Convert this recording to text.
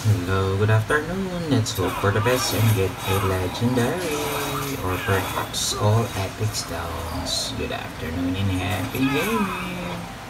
Hello, good afternoon. Let's hope for the best and get a legendary or perhaps all epic stones. Good afternoon and happy gaming.